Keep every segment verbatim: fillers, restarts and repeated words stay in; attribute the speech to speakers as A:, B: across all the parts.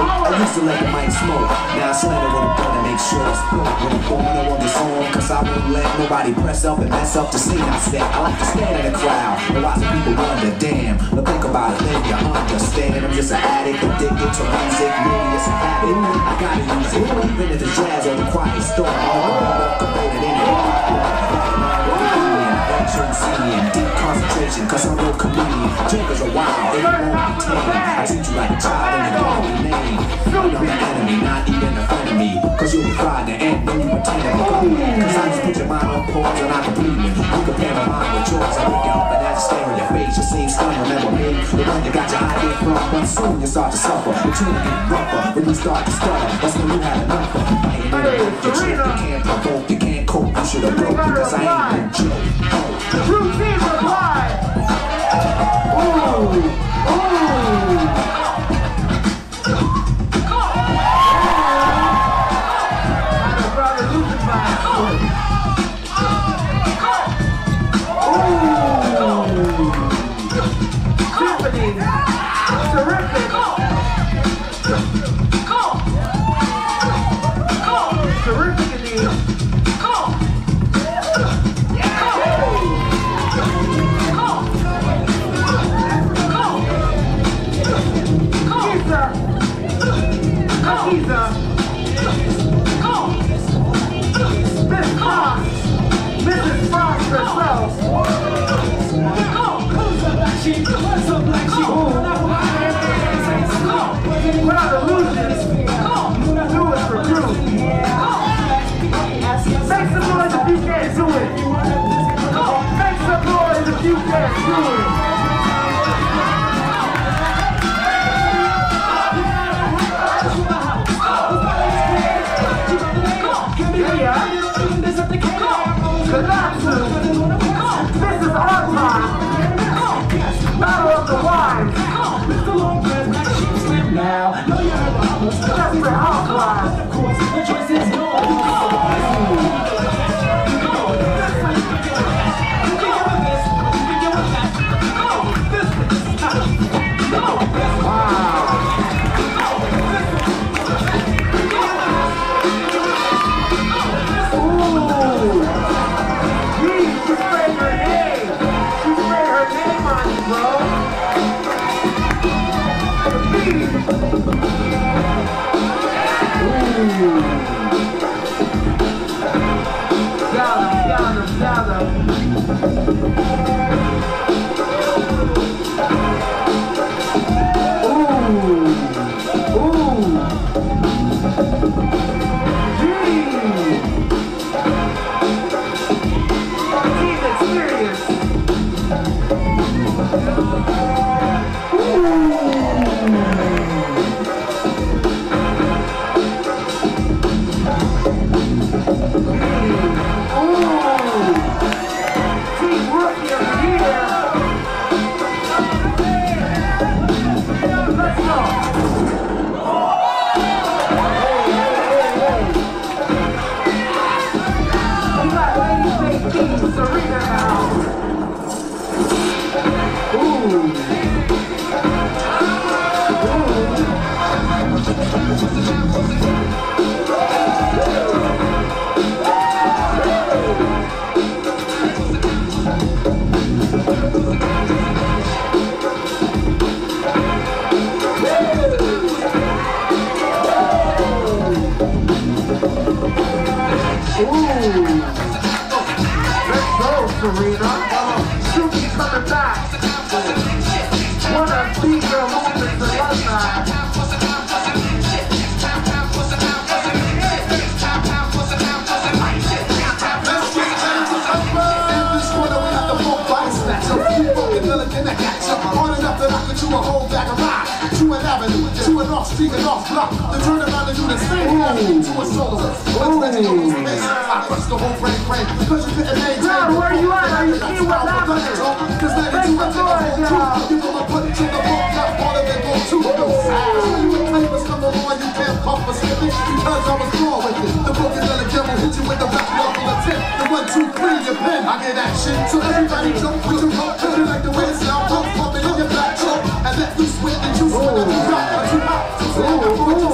A: I used to let the mic smoke. Now I slam it with a gun and make sure it's broke. When I'm going, I want this on, cause I won't let nobody press up and mess up the scene I step. I like to stand in the crowd and watch the people wonder, damn. But think about it, then you understand. I'm just an addict, addicted to music. Maybe it's a habit, I gotta use it. Even if it's jazz or the quiet storm, all the walk about it in it. Deep concentration, cause I'm no comedian. Drinkers are wild, they won't be tame. I treat you like a child and you don't be named. I'm the enemy, not even a friend of me. Cause you'll be fried and end when you pretend to be cool. Cause I just put your mind on pause and I can bleed it. You compare my mind with yours, I look up and I just stare in your face. You seem stunned, remember me? The one you got your idea from. But soon you start to suffer. The tune will get rougher when you start to stutter. That's when you had enough of it. You can't provoke, you can't cope. You should have broke because I ain't been joke.
B: The routine reply. Ooh, ooh. My brother losing by ooh. Tiffany, terrific. Terrific indeed. Akiza, Miss Fox, Missus Fox herself. Who's a black sheep? What's a black sheep? Without illusions, newest recruit. Make some noise if you can't do it. Make some noise if you can't do it. Colapses. This is our time. Battle of the Wives. Desperate Housewives. The choice is Serena, soon be coming back. One of the girl movements alumni. To a whole bag of rock, to an avenue, to an off street and off block, to turn around and do the same thing to a solo. Once ready to go space, I crushed the whole brain frame, cause you couldn't maintain. Now, where you at? Are you seeing what's happening? Cause let it do it, take a whole truth. You gonna put it to the book, not all of it go to the so you and papers come along, you can't pump a skip it, because I was born with it. The book is gonna give hit you with the rap level of tip. The one, two, three, your pen, I get action. So everybody jump with your pump, you like the way it sound, pump, pumping in your back truck. And let loose with the juice when you drop, but you out. So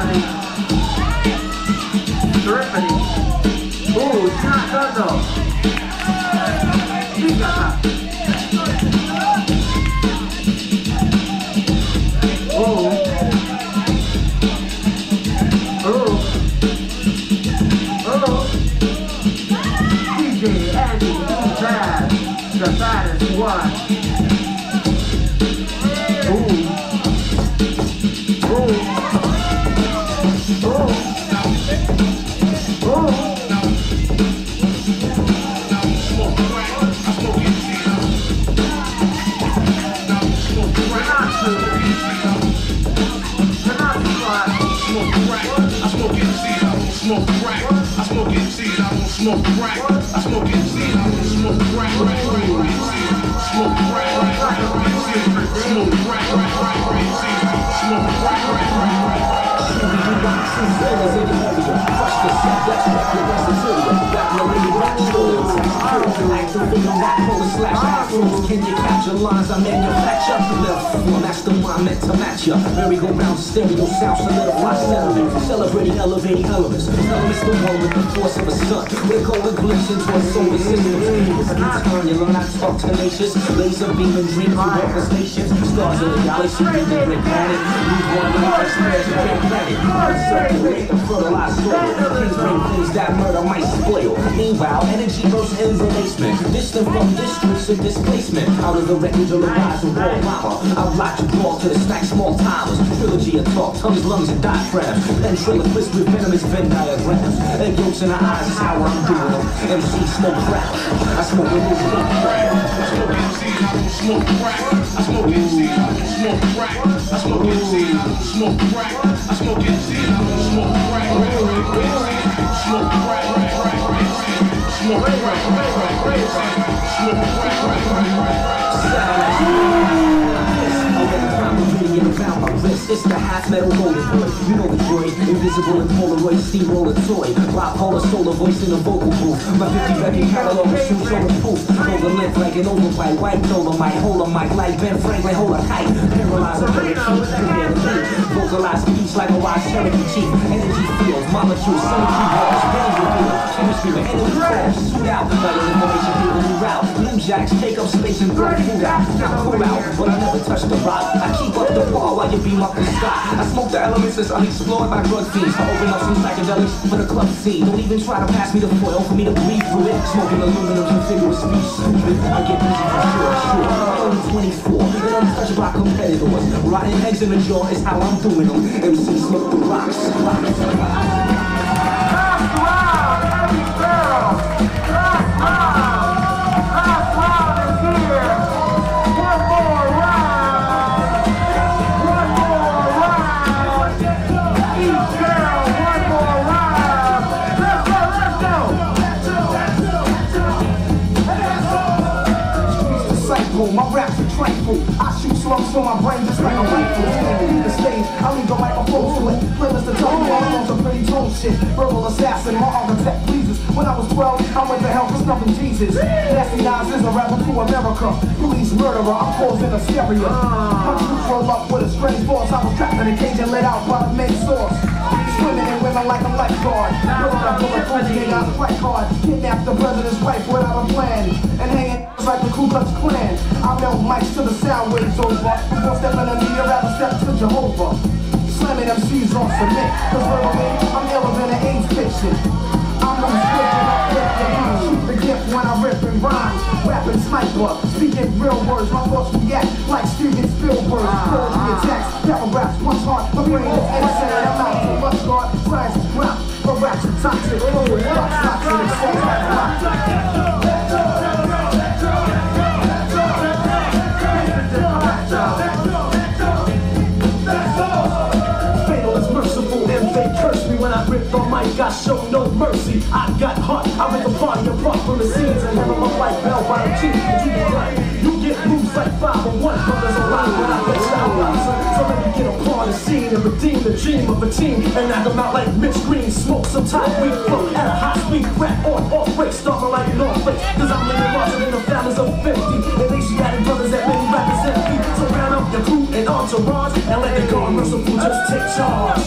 C: Terrific. Ooh, it's not done though. Ooh. Ooh. Ooh. D J Andy Bad, the baddest one. Ooh. Ooh. Ooh. Ooh.
D: Smoke crack, I smoke it, see, I won't smoke crack. I smoke it, see, I won't smoke crack, right, right, right, see. Smoke crack, right, right, right, see. Smoke crack, right, right, right, see. Smoke crack, right, right, right, right.
A: Can you capture lines I manufacture? Well, that's the one meant to match ya. Merry-go-round stereo sound solidify sentiment. Celebrating elevating elements. Elements the one with the force of a sun. We're going glimpse into a solar system. Anytime you learn how to talk tenacious. Laser beam and dream through orchestrations. Stars in the galaxy, we the great planet. We want to make spread to great planet. Circulate the fertilized soil. Things bring things that murder might spoil. Meanwhile, energy bursts in the basement. Distant from districts of displacement. Out of the wreckage of the rise of war mama. I'd like to draw to the stack small timers. Trilogy of talk, tongues, lungs, and diaphragms. Ventriloquist with venomous Venn diagrams. Egg yolks in the eyes is how I'm doing them. M C smoke crack. I smoke a little smoke crack.
D: I smoke it, see, I don't smoke crack. I smoke it, see, I don't smoke crack. I smoke it, see, I don't smoke crack. I smoke it, see, I don't smoke crack. Right, right, right, see. Smoke crack, right, right, right, see. Smoke crack, right, right, right, see. Smoke crack, right, right, right, right.
A: Around my wrist, it's the half metal golden boy. You know the droid, invisible and Polaroid steamroller toy. Bipolar solar voice in a vocal booth. My fifty record catalog is soon show the proof. Hold the length like an overbite, white dolomite. Hold a mic like Ben Franklin, hold a kite. Paralyze a parakeet, prepare the beat. Vocalize speech like a wise Cherokee chief. Energy field, molecules, sonic walls, brain reveal. Chemistry with energy calls, shoot out. Like an information people who route. Blue jacks take up space and throw food out. Now pull out, but I never touch the rock. I keep up the bar while you beam up the sky. I smoke the elements that's unexplored by drug fiends. I open up some psychedelics for the club scene. Don't even try to pass me the foil for me to breathe through it. Smoking aluminum contiguous speech stupid. I get busy for sure, sure. I'm only twenty-four and untouched by competitors. Rotten eggs in the jaw is how I'm doing them. M C smoke the rocks. Rocks.
B: My raps are trifle. I shoot slugs from my brain just like a rifle. Leave the stage, I leave the microphone to it. Playlist to tell me all on some pretty tone shit. Verbal assassin, my architect pleases. When I was twelve, I went to hell for snuffing Jesus. Nasty Nas is a rapper to America. Police murderer, I'm causing a stereo. My troops roll up with a strange force. I was trapped in a cage and let out by the main source. Swimming in women like a lifeguard. Blowing up bulletproof, they got a fight card. Kidnapped the president's wife without a plan. And hanging like the Ku Klux Klan. I melt mics till the sound waves over. Before stepping in me, I'd rather step to Jehovah. Slamming M Cs on cement. Cause verbally, I'm iller than an AIDS patient. I'm lose quick and I flip the line. Shoot the gift when I rip and rhyme. Rapping sniper, speaking real words. My thoughts react like Steven Spielberg. Poetry attacks, paragraphs punch hard. My brain is innocent and I'm out to much guard. Science is crap, but raps are toxic. Oh, rocks, rocks, and it's so hot.
A: When I rip the mic, I show no mercy. I got heart, I rip the party apart from the scenes and never my white belt by the cheek. You get right, you get moves like five oh one brothers alive when I bet you out loud. So let me get upon the scene and redeem the dream of a team and knock them out like Mitch Green. Smoke some time, we flow at a high speed, rap on off break, start my like North Face. Cause I'm living larger than the families of fifty and Asiatic brothers that many rappers envy. So round up your crew and onto the bars and let the guard muscle fool just take charge.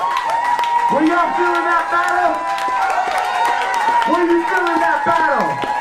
C: Were y'all feeling that battle? Were you feeling that battle?